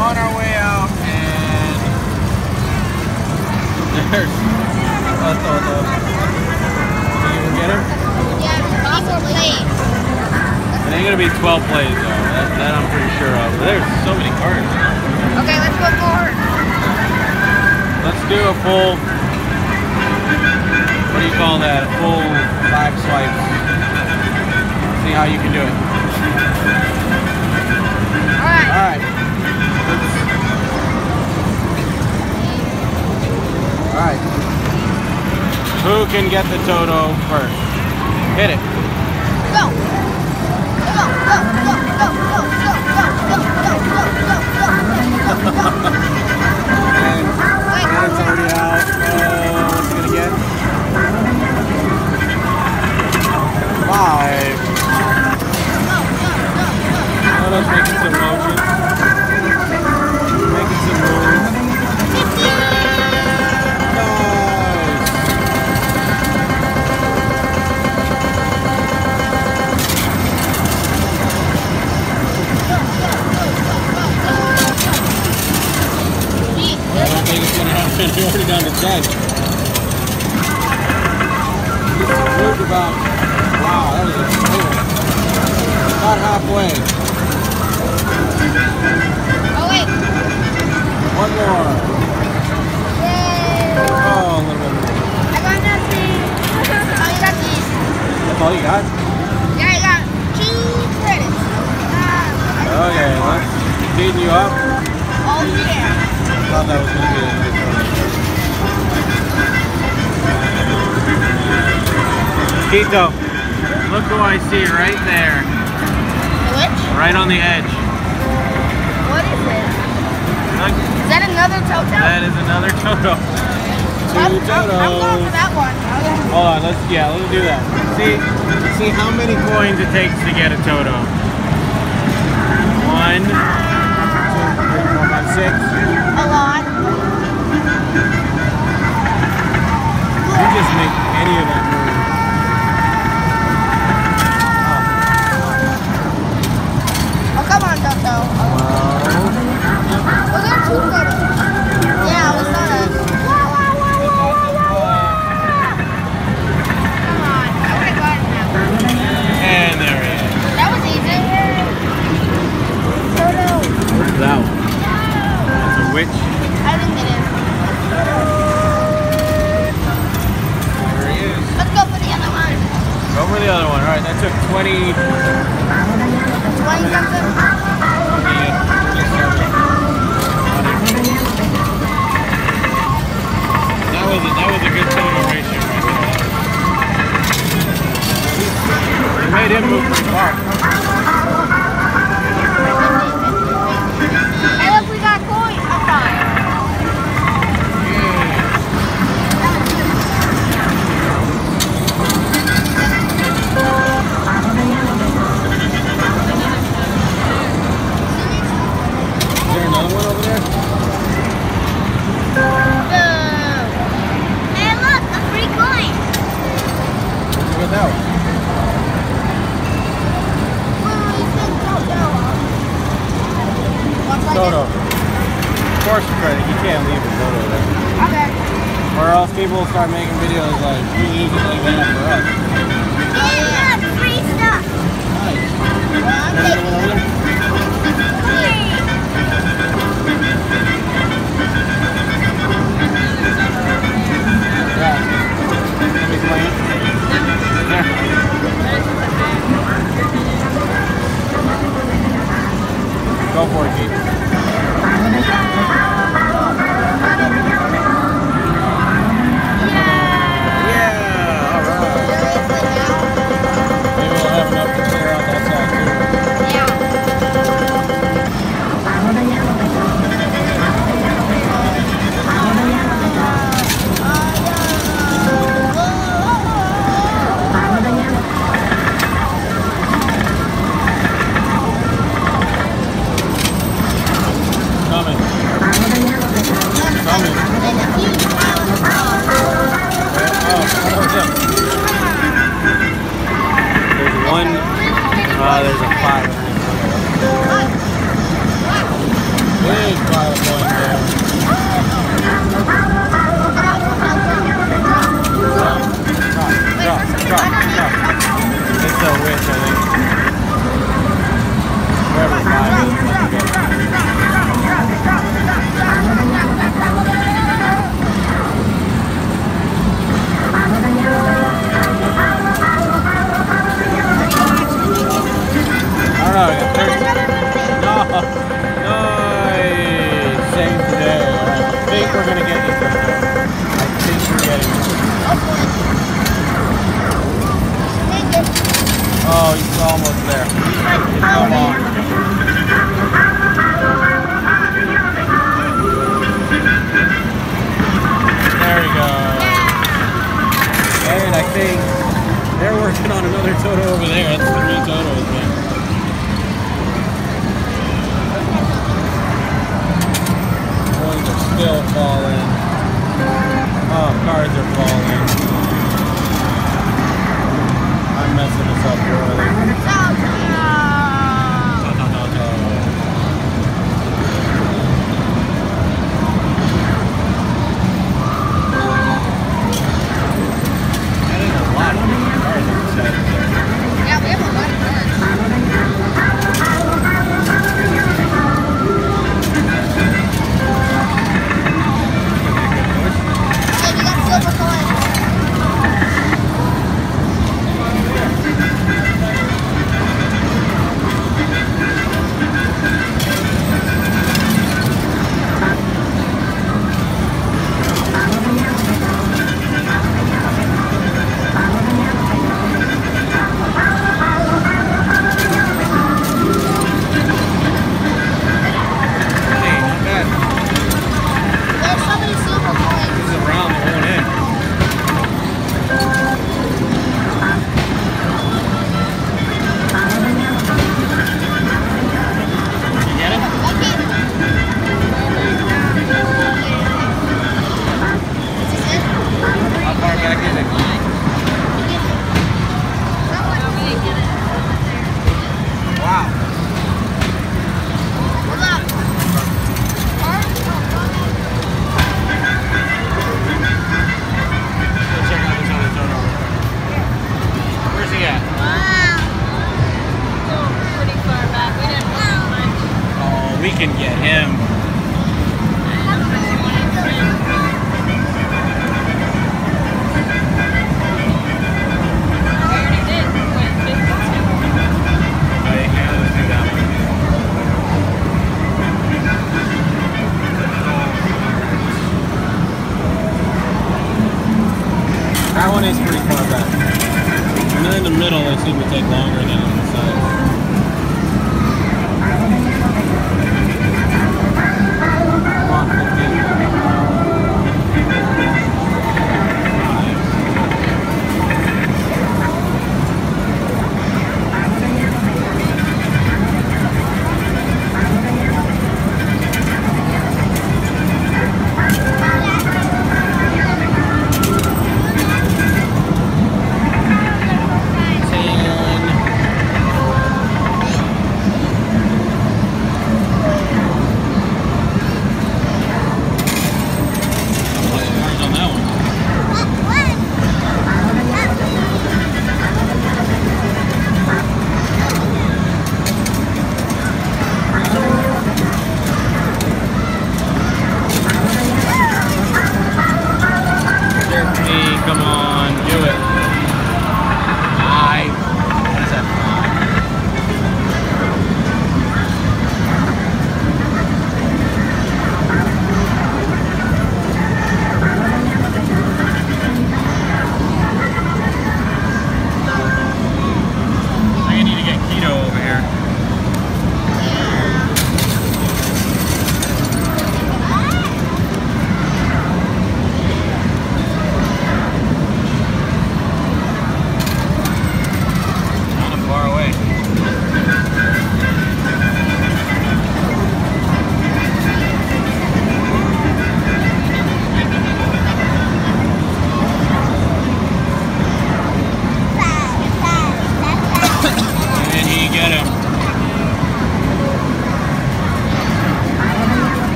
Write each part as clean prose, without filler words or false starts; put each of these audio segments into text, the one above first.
on our way out, and there's a Toto. Can you get him? Yeah, also plays. It ain't gonna be 12 plays though. That I'm pretty sure of. But there's so many cards. Okay, let's go forward. Let's do a full. What do you call that? A full 5 swipes. See how you can do it. Alright. Alright. Who can get the Toto first? Hit it. Go. Go, go, go, go, go, go, go, go, go, go, go, go, go, go. And it's already out. What's it gonna get? 5. Toto's making some motion. Making some moves. I don't think it's gonna happen. You're already down to 10. It's moved about. Wow, that was a total. About halfway. Oh wait. One more. Yay. Oh, a little bit more. I got nothing. Oh, you got these. That's all you got? Yeah, I got 2 credits. Okay, let's speed you up. Oh yeah. Thought that was gonna be a good one. Tito, look who I see right there. Which? Right on the edge. What is it? Look. Is that another Toto? That is another Toto. 2 Totos. I'm going for that one. Hold on, let's do that. See how many coins it takes to get a Toto. 1, 2, 3, 4, 5, 6. A lot. You just make any of that move. Oh, come on, Toto. Was there 2 Totos? Yeah, I was on it. Come on, I would have gotten that one. And there he is. That was easy. Toto. What's that one? That's a witch. I didn't get it. There he is. Let's go for the other one. Go for the other one. Alright, that took 20. 20 something. That was a good total ratio right there. It made him move pretty far. Hey, look, we got coins. I'm fine. Is there another one over there? Hey, look, a free coin. Where'd you get that one? Toto. Of course credit. You can't leave a Toto there. Okay. Or else people will start making videos like, we lose it like that for us. Yeah, free stuff. Nice. Well, I'm taking it. Yeah. Let me play it. There. Go for it, Pete. Yeah, all right. Maybe we'll have enough to clear out that side too. Yeah. Nice! Same today. I think we're gonna get this one. I think we're getting it. Oh, he's almost there. Come on. There we go. And I think they're working on another Toto over there. That's 3 Totos, man. Coins are still falling. Oh, cards are falling. I'm messing this up early. We can get him. That one is pretty far back. And then in the middle, they seem to take longer than on the side.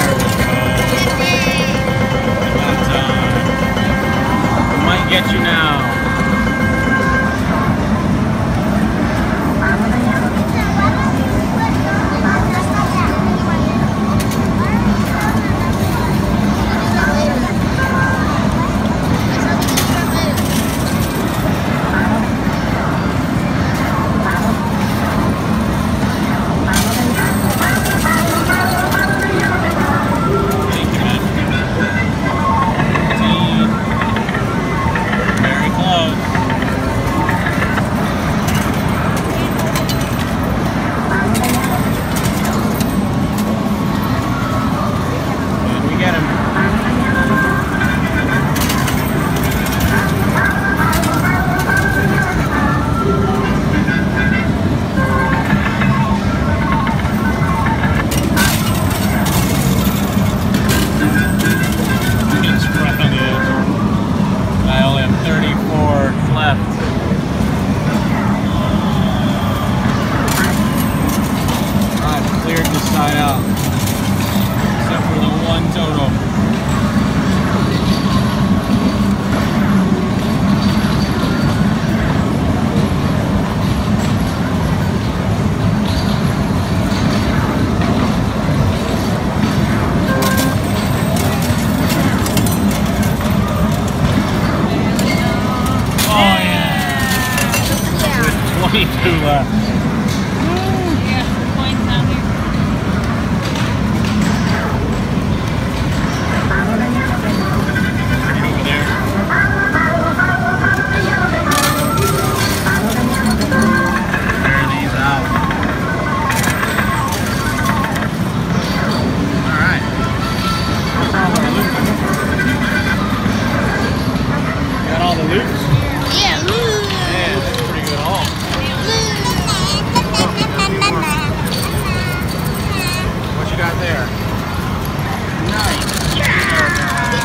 Get you now.